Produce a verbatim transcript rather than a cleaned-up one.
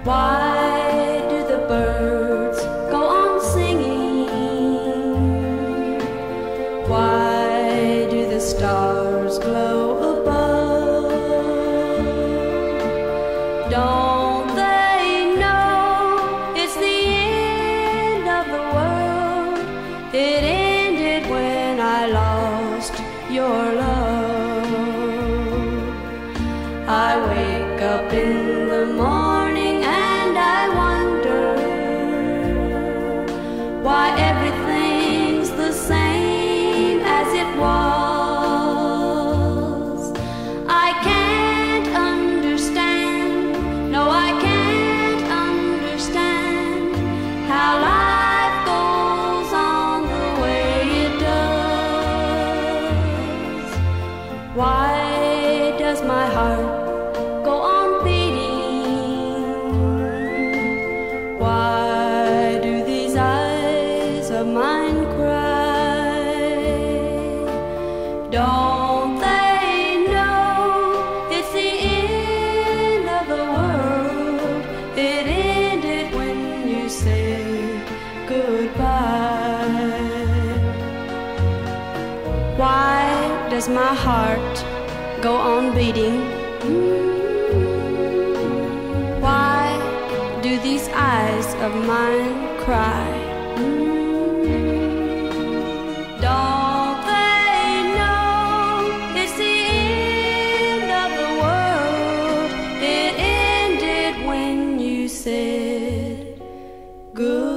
Why do the birds go on singing? Why do the stars glow above? Don't they know it's the end of the world? It ended when I lost your love. I wake up in the morning and I wonder why everything's the same as it was. I can't understand, no I can't understand how life goes on the way it does. Why does my heart go on beating? Why do these eyes of mine cry? Don't they know it's the end of the world? It ended when you said goodbye. Why does my heart go on beating? Why do these eyes of mine cry? Don't they know it's the end of the world? It ended when you said goodbye.